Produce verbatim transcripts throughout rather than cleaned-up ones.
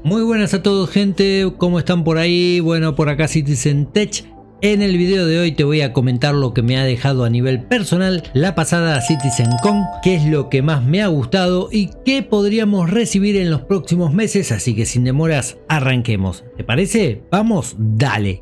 Muy buenas a todos, gente, ¿cómo están por ahí? Bueno, por acá Citizen Tech. En el video de hoy te voy a comentar lo que me ha dejado a nivel personal la pasada CitizenCon, qué es lo que más me ha gustado y qué podríamos recibir en los próximos meses, así que sin demoras arranquemos. ¿Te parece? Vamos, dale.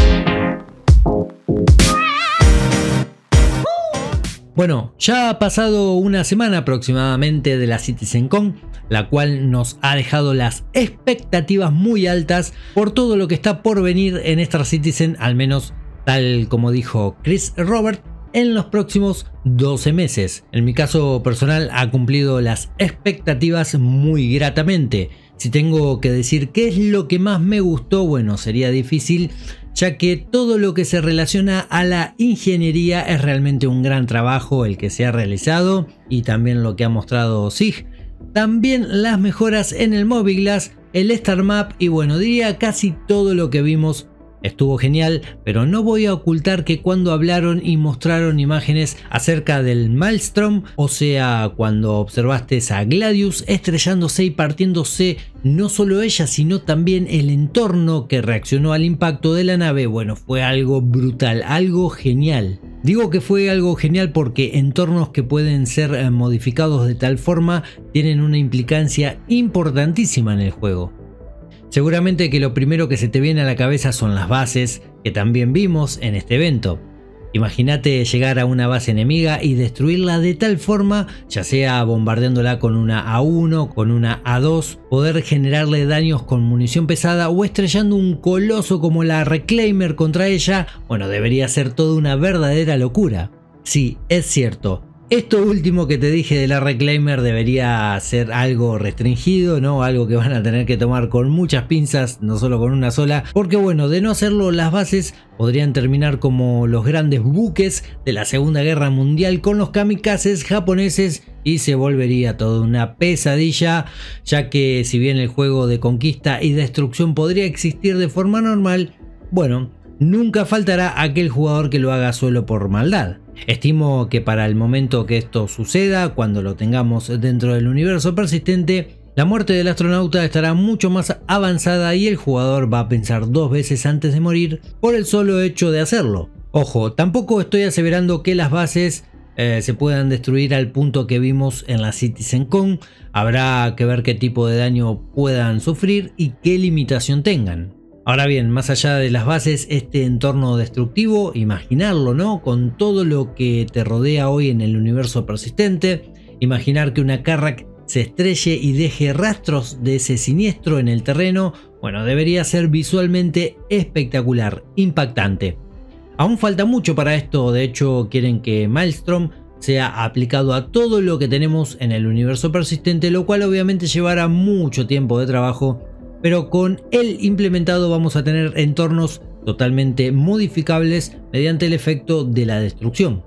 Bueno, ya ha pasado una semana aproximadamente de la CitizenCon, la cual nos ha dejado las expectativas muy altas por todo lo que está por venir en Star Citizen, al menos tal como dijo Chris Roberts, en los próximos doce meses. En mi caso personal ha cumplido las expectativas muy gratamente. Si tengo que decir qué es lo que más me gustó, bueno, sería difícil, ya que todo lo que se relaciona a la ingeniería es realmente un gran trabajo el que se ha realizado, y también lo que ha mostrado S I G. También las mejoras en el Mobiglass, el Star Map y bueno, diría casi todo lo que vimos estuvo genial, pero no voy a ocultar que cuando hablaron y mostraron imágenes acerca del Maelstrom, o sea, cuando observaste a Gladius estrellándose y partiéndose, no solo ella, sino también el entorno que reaccionó al impacto de la nave, bueno, fue algo brutal, algo genial. Digo que fue algo genial porque entornos que pueden ser modificados de tal forma tienen una implicancia importantísima en el juego. Seguramente que lo primero que se te viene a la cabeza son las bases, que también vimos en este evento. Imagínate llegar a una base enemiga y destruirla de tal forma, ya sea bombardeándola con una A uno, con una A dos, poder generarle daños con munición pesada o estrellando un coloso como la Reclaimer contra ella. Bueno, debería ser toda una verdadera locura. Sí, es cierto. Esto último que te dije de la Reclaimer debería ser algo restringido, ¿no? Algo que van a tener que tomar con muchas pinzas, no solo con una sola, porque bueno, de no hacerlo las bases podrían terminar como los grandes buques de la Segunda Guerra Mundial con los kamikazes japoneses y se volvería toda una pesadilla, ya que si bien el juego de conquista y destrucción podría existir de forma normal, bueno, nunca faltará aquel jugador que lo haga solo por maldad. Estimo que para el momento que esto suceda, cuando lo tengamos dentro del universo persistente, la muerte del astronauta estará mucho más avanzada y el jugador va a pensar dos veces antes de morir por el solo hecho de hacerlo. Ojo, tampoco estoy aseverando que las bases eh, se puedan destruir al punto que vimos en la CitizenCon. Habrá que ver qué tipo de daño puedan sufrir y qué limitación tengan. Ahora bien, más allá de las bases, este entorno destructivo, imaginarlo, ¿no? Con todo lo que te rodea hoy en el universo persistente, imaginar que una Carrack se estrelle y deje rastros de ese siniestro en el terreno, bueno, debería ser visualmente espectacular, impactante. Aún falta mucho para esto, de hecho quieren que Maelstrom sea aplicado a todo lo que tenemos en el universo persistente, lo cual obviamente llevará mucho tiempo de trabajo. Pero con él implementado vamos a tener entornos totalmente modificables mediante el efecto de la destrucción.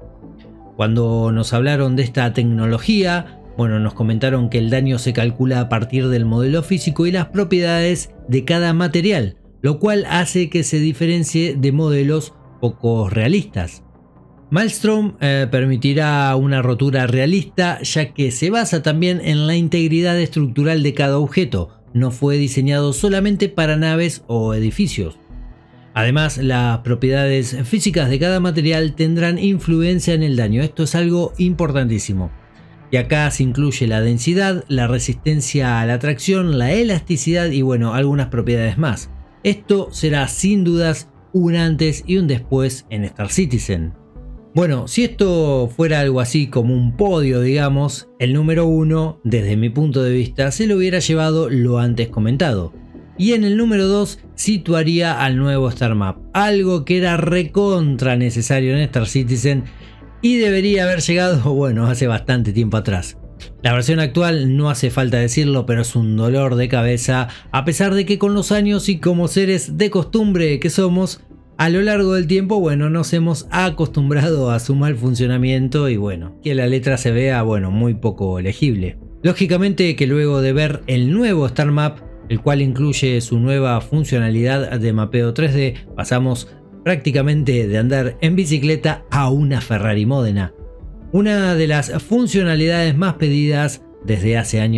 Cuando nos hablaron de esta tecnología, bueno, nos comentaron que el daño se calcula a partir del modelo físico y las propiedades de cada material, lo cual hace que se diferencie de modelos poco realistas. Maelstrom eh, permitirá una rotura realista, ya que se basa también en la integridad estructural de cada objeto. No fue diseñado solamente para naves o edificios. Además, las propiedades físicas de cada material tendrán influencia en el daño. Esto es algo importantísimo. Y acá se incluye la densidad, la resistencia a la tracción, la elasticidad y bueno, algunas propiedades más. Esto será sin dudas un antes y un después en Star Citizen. Bueno, si esto fuera algo así como un podio, digamos, el número uno, desde mi punto de vista, se lo hubiera llevado lo antes comentado. Y en el número dos situaría al nuevo Star Map, algo que era recontra necesario en Star Citizen y debería haber llegado, bueno, hace bastante tiempo atrás. La versión actual, no hace falta decirlo, pero es un dolor de cabeza, a pesar de que con los años y como seres de costumbre que somos, a lo largo del tiempo, bueno, nos hemos acostumbrado a su mal funcionamiento y bueno, que la letra se vea, bueno, muy poco legible. Lógicamente que luego de ver el nuevo Star Map, el cual incluye su nueva funcionalidad de mapeo tres D, pasamos prácticamente de andar en bicicleta a una Ferrari Modena. Una de las funcionalidades más pedidas desde hace años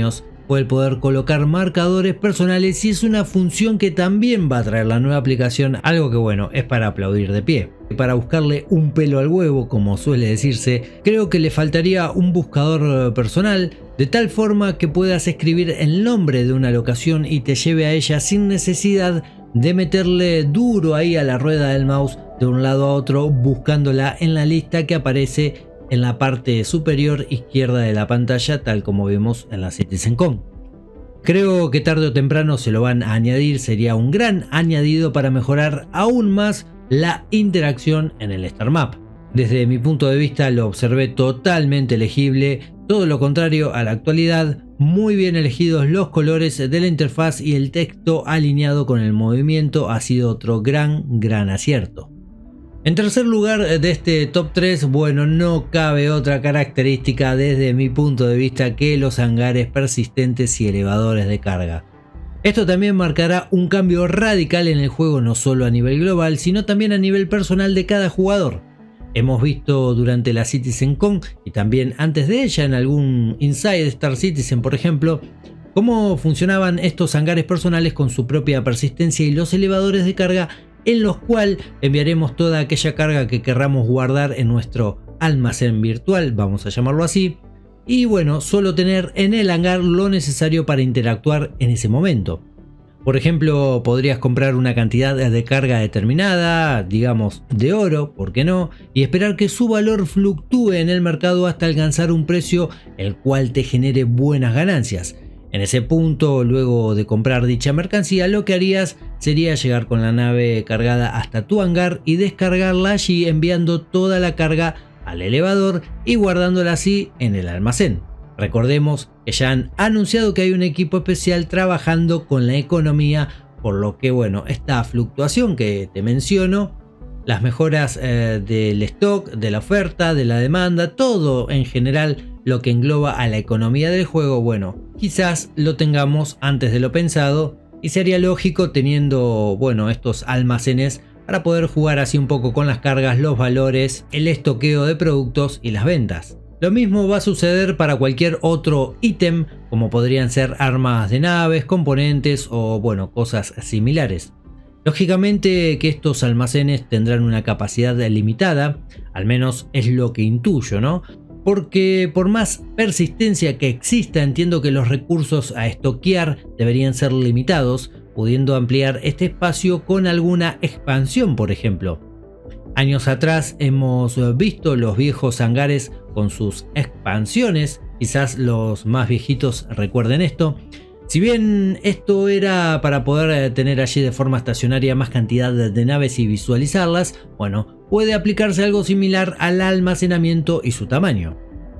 fue el poder colocar marcadores personales, y es una función que también va a traer la nueva aplicación, algo que bueno, es para aplaudir de pie. Para buscarle un pelo al huevo, como suele decirse, creo que le faltaría un buscador personal, de tal forma que puedas escribir el nombre de una locación y te lleve a ella sin necesidad de meterle duro ahí a la rueda del mouse de un lado a otro, buscándola en la lista que aparece en la parte superior izquierda de la pantalla, tal como vimos en la CitizenCon. Creo que tarde o temprano se lo van a añadir, sería un gran añadido para mejorar aún más la interacción en el Star Map. Desde mi punto de vista lo observé totalmente legible, todo lo contrario a la actualidad, muy bien elegidos los colores de la interfaz y el texto alineado con el movimiento ha sido otro gran gran acierto. En tercer lugar de este top tres, bueno, no cabe otra característica desde mi punto de vista que los hangares persistentes y elevadores de carga. Esto también marcará un cambio radical en el juego, no solo a nivel global, sino también a nivel personal de cada jugador. Hemos visto durante la CitizenCon y también antes de ella en algún Inside Star Citizen, por ejemplo, cómo funcionaban estos hangares personales con su propia persistencia y los elevadores de carga, en los cuales enviaremos toda aquella carga que querramos guardar en nuestro almacén virtual, vamos a llamarlo así, y bueno, solo tener en el hangar lo necesario para interactuar en ese momento. Por ejemplo, podrías comprar una cantidad de carga determinada, digamos de oro, ¿por qué no? Y esperar que su valor fluctúe en el mercado hasta alcanzar un precio el cual te genere buenas ganancias. En ese punto, luego de comprar dicha mercancía, lo que harías sería llegar con la nave cargada hasta tu hangar y descargarla allí, enviando toda la carga al elevador y guardándola así en el almacén. Recordemos que ya han anunciado que hay un equipo especial trabajando con la economía, por lo que bueno, esta fluctuación que te menciono, las mejoras eh, del stock, de la oferta, de la demanda, todo en general lo que engloba a la economía del juego, bueno, quizás lo tengamos antes de lo pensado y sería lógico teniendo, bueno, estos almacenes para poder jugar así un poco con las cargas, los valores, el estoqueo de productos y las ventas. Lo mismo va a suceder para cualquier otro ítem, como podrían ser armas de naves, componentes o bueno, cosas similares. Lógicamente que estos almacenes tendrán una capacidad limitada, al menos es lo que intuyo, ¿no? Porque por más persistencia que exista, entiendo que los recursos a estoquear deberían ser limitados, pudiendo ampliar este espacio con alguna expansión, por ejemplo. Años atrás hemos visto los viejos hangares con sus expansiones, quizás los más viejitos recuerden esto. Si bien esto era para poder tener allí de forma estacionaria más cantidad de naves y visualizarlas, bueno, puede aplicarse algo similar al almacenamiento y su tamaño.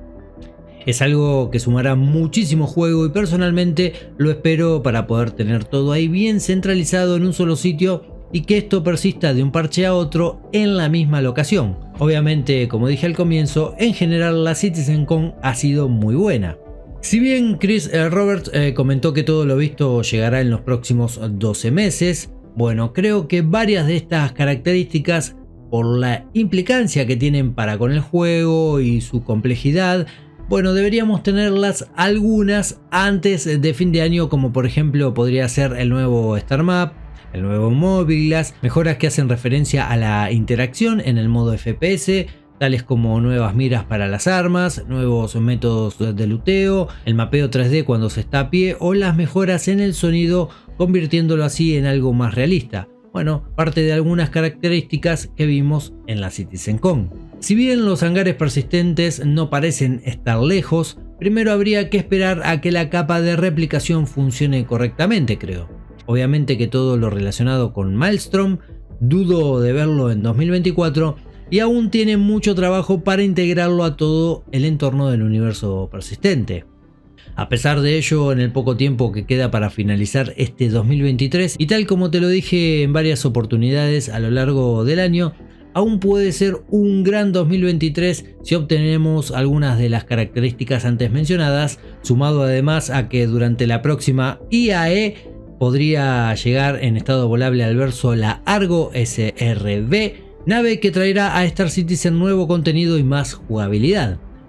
Es algo que sumará muchísimo juego y personalmente lo espero para poder tener todo ahí bien centralizado en un solo sitio y que esto persista de un parche a otro en la misma locación. Obviamente, como dije al comienzo, en general la CitizenCon ha sido muy buena. Si bien Chris eh, Roberts eh, comentó que todo lo visto llegará en los próximos doce meses, bueno, creo que varias de estas características, por la implicancia que tienen para con el juego y su complejidad, bueno, deberíamos tenerlas algunas antes de fin de año, como por ejemplo podría ser el nuevo Star Map, el nuevo Mobile Glass, mejoras que hacen referencia a la interacción en el modo F P S, tales como nuevas miras para las armas, nuevos métodos de luteo, el mapeo tres D cuando se está a pie o las mejoras en el sonido, convirtiéndolo así en algo más realista. Bueno, parte de algunas características que vimos en la CitizenCon. Si bien los hangares persistentes no parecen estar lejos, primero habría que esperar a que la capa de replicación funcione correctamente, creo. Obviamente que todo lo relacionado con Maelstrom, dudo de verlo en dos mil veinticuatro y aún tiene mucho trabajo para integrarlo a todo el entorno del universo persistente. A pesar de ello, en el poco tiempo que queda para finalizar este dos mil veintitrés, y tal como te lo dije en varias oportunidades a lo largo del año, aún puede ser un gran dos mil veintitrés si obtenemos algunas de las características antes mencionadas, sumado además a que durante la próxima I A E podría llegar en estado volable al verso la Argo S R B, nave que traerá a Star Citizen nuevo contenido y más jugabilidad.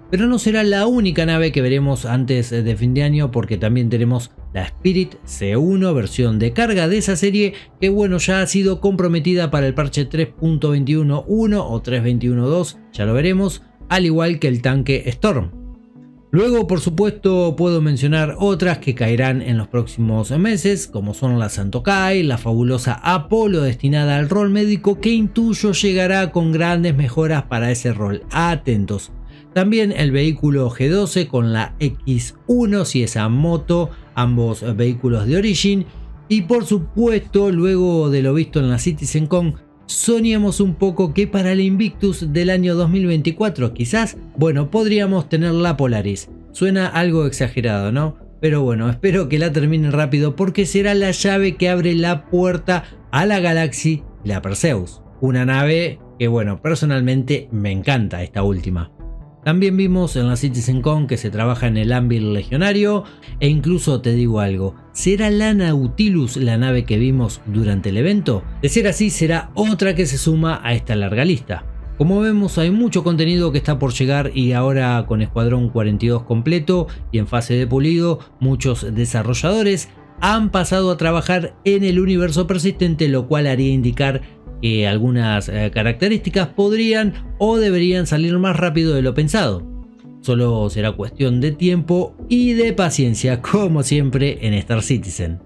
Pero no será la única nave que veremos antes de fin de año, porque también tenemos la Spirit C uno versión de carga de esa serie, que bueno, ya ha sido comprometida para el parche tres punto veintiuno punto uno o tres punto veintiuno punto dos, ya lo veremos, al igual que el tanque Storm. Luego, por supuesto, puedo mencionar otras que caerán en los próximos meses, como son la Santo Kai, la fabulosa Apolo destinada al rol médico, que intuyo llegará con grandes mejoras para ese rol. Atentos. También el vehículo G doce con la X uno, si esa moto, ambos vehículos de Origin. Y por supuesto, luego de lo visto en la CitizenCon, soñamos un poco que para el Invictus del año dos mil veinticuatro quizás, bueno, podríamos tener la Polaris. Suena algo exagerado, ¿no? Pero bueno, espero que la terminen rápido, porque será la llave que abre la puerta a la Galaxy, la Perseus. Una nave que bueno, personalmente me encanta esta última. También vimos en la CitizenCon que se trabaja en el Anvil Legionario, e incluso te digo algo, ¿será la Nautilus la nave que vimos durante el evento? De ser así, será otra que se suma a esta larga lista. Como vemos, hay mucho contenido que está por llegar, y ahora con Escuadrón cuarenta y dos completo y en fase de pulido, muchos desarrolladores han pasado a trabajar en el universo persistente, lo cual haría indicar que algunas eh, características podrían o deberían salir más rápido de lo pensado. Solo será cuestión de tiempo y de paciencia, como siempre en Star Citizen.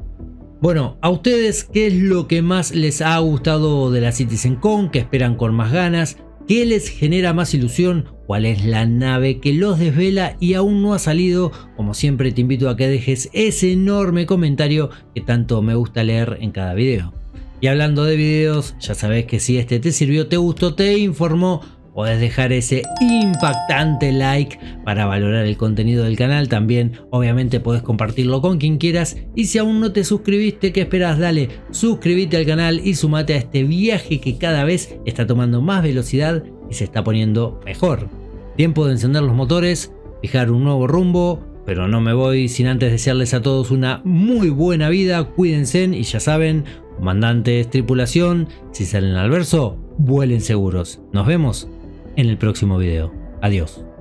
Bueno, a ustedes, ¿qué es lo que más les ha gustado de la CitizenCon? ¿Qué esperan con más ganas? ¿Qué les genera más ilusión? ¿Cuál es la nave que los desvela y aún no ha salido? Como siempre, te invito a que dejes ese enorme comentario que tanto me gusta leer en cada video. Y hablando de videos, ya sabes que si este te sirvió, te gustó, te informó, podés dejar ese impactante like para valorar el contenido del canal. También obviamente podés compartirlo con quien quieras, y si aún no te suscribiste, ¿qué esperas? Dale, suscríbete al canal y sumate a este viaje que cada vez está tomando más velocidad y se está poniendo mejor. Tiempo de encender los motores, fijar un nuevo rumbo, pero no me voy sin antes desearles a todos una muy buena vida. Cuídense y ya saben, comandantes, tripulación, si salen al verso, vuelen seguros. Nos vemos en el próximo video. Adiós.